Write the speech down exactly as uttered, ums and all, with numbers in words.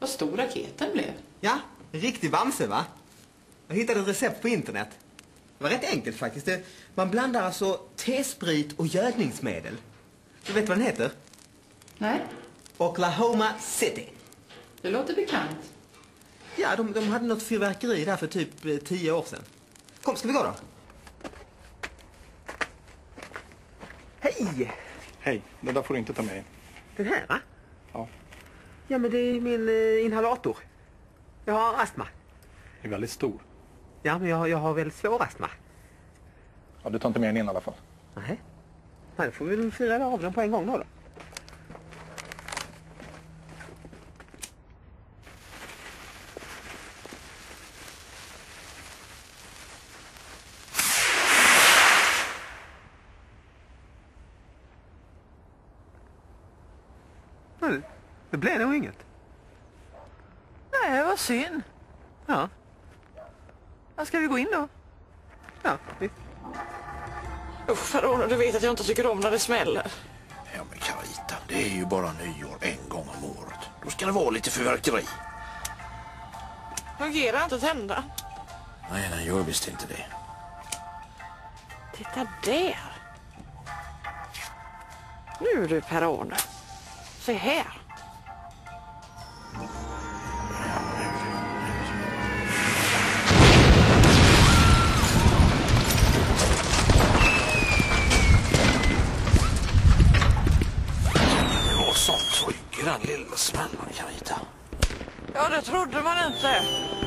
Vad stor raketen blev. Ja, en riktig bamse va? Jag hittade ett recept på internet. Det var rätt enkelt faktiskt. Det, man blandar alltså T-sprit och gödningsmedel. Du vet vad den heter? Nej, Oklahoma City. det låter bekant. Ja, de, de hade något fyrverkeri där för typ eh, tio år sedan. Kom, ska vi gå då? Hej! Hej, det där får du inte ta med. Den här va? Ja, Ja, men det är min eh, inhalator. Jag har astma. det är väldigt stor. Ja, men jag, jag har väldigt svår astma. Ja, du tar inte med den in i alla fall. Nej. Nej, då får vi väl fyra av den på en gång då. då. Nej, det blev nog inget. Nej, vad synd. Ja, Ja, ska vi gå in då? ja, visst. Usch, Farona, du vet att jag inte tycker om när det smäller. Ja men Carita, det är ju bara nyår en gång om året. Då ska det vara lite fyrverkeri. Fungerar inte tända. Nej, den gör visst inte det. Titta där. Nu du, Perone. Se här. Det var sånt tryck i den lilla smällan, Carita. Ja, det trodde man inte.